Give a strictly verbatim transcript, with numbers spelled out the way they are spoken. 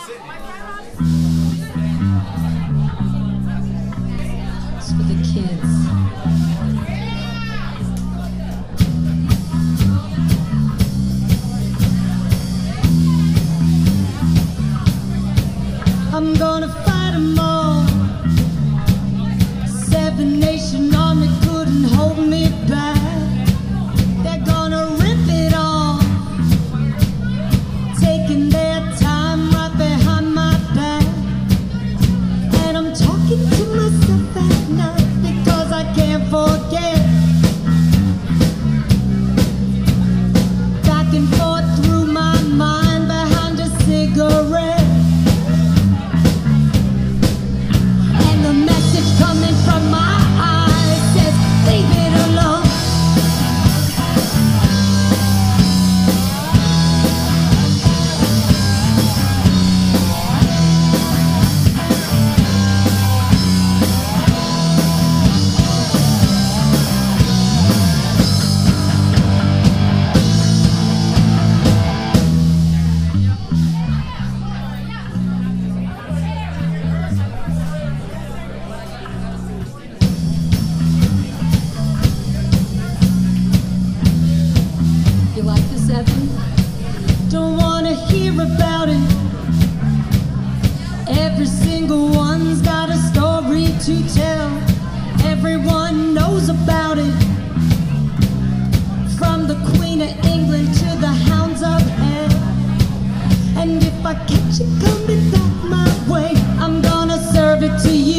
It's for the kids. I'm gonna fight them all. Seven Nation Army couldn't hold me back. They're gonna rip it off, taking their time right behind my back. And I'm talking to myself at night because I can't forget. Back and forth through my mind behind a cigarette. The message coming from my eyes says, leave it alone. Don't wanna hear about it. Every single one's got a story to tell. Everyone knows about it, from the Queen of England to the hounds of hell. And if I catch it coming back my way, I'm gonna serve it to you.